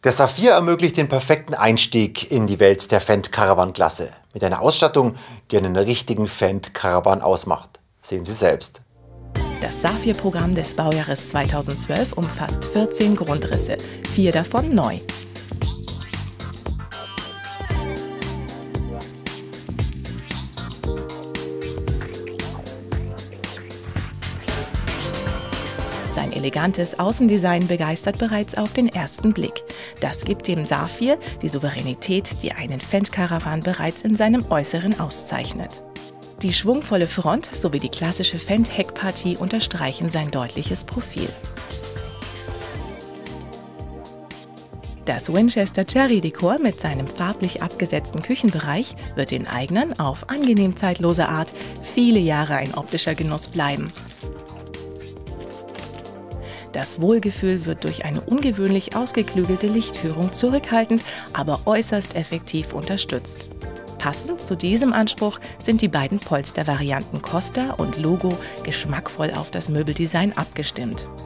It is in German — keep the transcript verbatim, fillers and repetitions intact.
Der Saphir ermöglicht den perfekten Einstieg in die Welt der Fendt Caravan-Klasse. Mit einer Ausstattung, die einen richtigen Fendt Caravan ausmacht. Sehen Sie selbst. Das Saphir-Programm des Baujahres zweitausendzwölf umfasst vierzehn Grundrisse, vier davon neu. Sein elegantes Außendesign begeistert bereits auf den ersten Blick. Das gibt dem Saphir die Souveränität, die einen Fendt Caravan bereits in seinem Äußeren auszeichnet. Die schwungvolle Front sowie die klassische Fendt-Heckpartie unterstreichen sein deutliches Profil. Das Winchester Cherry Dekor mit seinem farblich abgesetzten Küchenbereich wird den Eignern auf angenehm zeitlose Art viele Jahre ein optischer Genuss bleiben. Das Wohlgefühl wird durch eine ungewöhnlich ausgeklügelte Lichtführung zurückhaltend, aber äußerst effektiv unterstützt. Passend zu diesem Anspruch sind die beiden Polstervarianten Costa und Logo geschmackvoll auf das Möbeldesign abgestimmt.